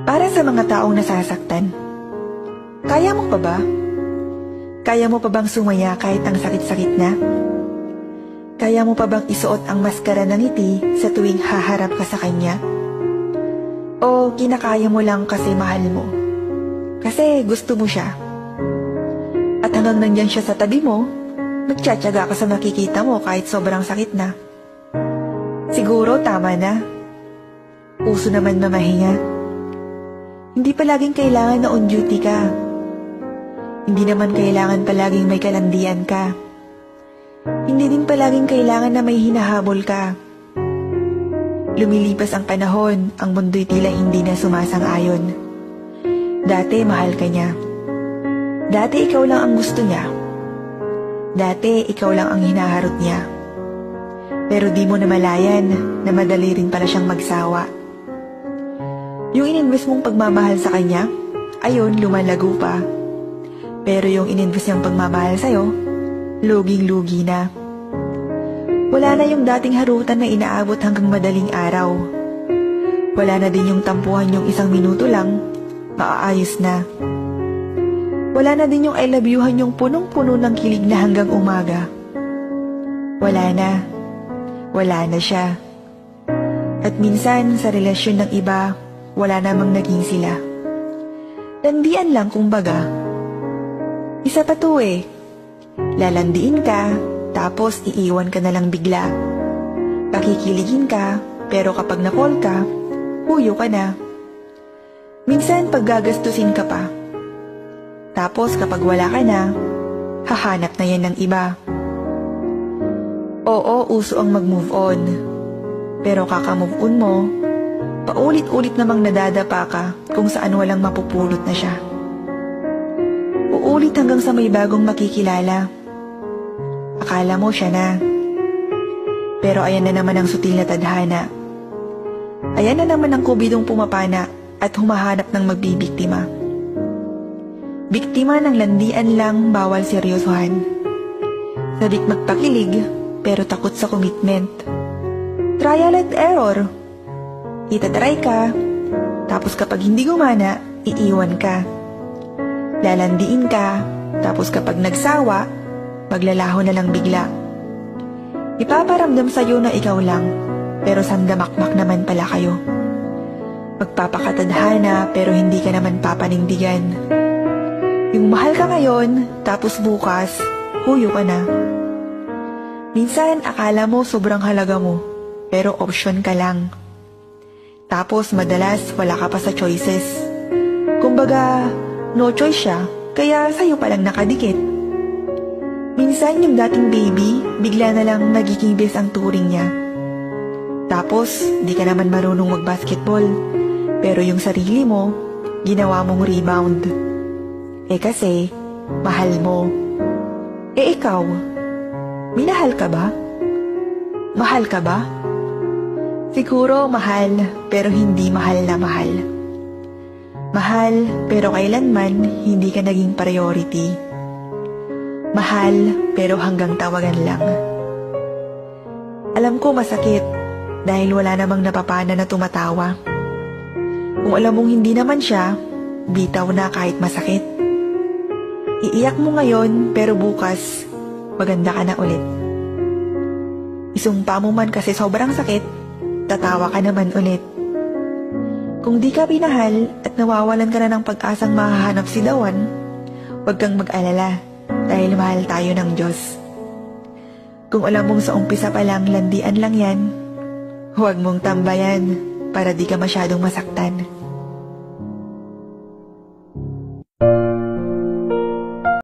Para sa mga taong nasasaktan, kaya mo pa ba? Kaya mo pa bang sumaya kahit ang sakit-sakit na? Kaya mo pa bang isuot ang maskara ng ngiti sa tuwing haharap ka sa kanya? O kinakaya mo lang kasi mahal mo? Kasi gusto mo siya? At hanggang nandyan siya sa tabi mo, nagtsatsaga ka sa makikita mo kahit sobrang sakit na. Siguro tama na. Uso naman mamahinga. Hindi palaging kailangan na on duty ka. Hindi naman kailangan palaging may kalandian ka. Hindi din palaging kailangan na may hinahabol ka. Lumilipas ang panahon, ang mundo'y tila hindi na sumasang-ayon. Dati mahal ka niya. Dati ikaw lang ang gusto niya. Dati ikaw lang ang hinaharot niya. Pero di mo namalayan na madali rin pala siyang magsawa. Yung ininvest mong pagmamahal sa kanya, ayun, lumalago pa. Pero yung ininvest niyang pagmamahal sa'yo, luging-lugi na. Wala na yung dating harutan na inaabot hanggang madaling araw. Wala na din yung tampuhan yung 1 minuto lang, maaayos na. Wala na din yung I love youhan yung punong-puno ng kilig na hanggang umaga. Wala na. Wala na siya. At minsan sa relasyon ng iba, wala namang naging sila. Landian lang kumbaga. Isa pa to eh. Lalandiin ka, tapos iiwan ka na lang bigla. Pakikiligin ka, pero kapag na-call ka, huyo ka na. Minsan paggagastusin ka pa. Tapos kapag wala ka na, hahanap na yan ng iba. Oo, uso ang mag-move on. Pero kaka-move on mo, paulit-ulit namang nadadapa ka kung saan walang mapupulot na siya. Uulit hanggang sa may bagong makikilala. Akala mo siya na. Pero ayan na naman ang sutil na tadhana. Ayan na naman ang kubidong pumapana at humahanap ng magbibiktima. Biktima ng landian lang, bawal seryosohan. Sabik magpakilig pero takot sa commitment. Trial and error. Itatry ka, tapos kapag hindi gumana, iiwan ka. Lalandiin ka, tapos kapag nagsawa, maglalaho na lang bigla. Ipaparamdam sa'yo na ikaw lang, pero sandamakmak naman pala kayo. Magpapakatadhana pero hindi ka naman papanindigan. Yung mahal ka ngayon, tapos bukas, huyo ka na. Minsan akala mo sobrang halaga mo, pero option ka lang. Tapos madalas wala ka pa sa choices. Kumbaga, no choice siya, kaya sa'yo palang nakadikit. Minsan yung dating baby, bigla na lang nagiging best ang turing niya. Tapos, di ka naman marunong mag-basketball, pero yung sarili mo, ginawa mong rebound. Kasi, mahal mo. Ikaw, minahal ka ba? Mahal ka ba? Siguro mahal, pero hindi mahal na mahal. Mahal, pero kailanman hindi ka naging priority. Mahal, pero hanggang tawagan lang. Alam ko masakit, dahil wala namang napapana na tumatawa. Kung alam mong hindi naman siya, bitaw na kahit masakit. Iiyak mo ngayon, pero bukas, maganda ka na ulit. Isumpa mo man kasi sobrang sakit, tatawa ka naman ulit. Kung di ka pinahal at nawawalan ka na ng pag-asang mahahanap si Dawan, huwag kang mag-alala dahil mahal tayo ng Diyos. Kung alam mong sa umpisa pa lang landian lang yan, huwag mong tambayan para di ka masyadong masaktan.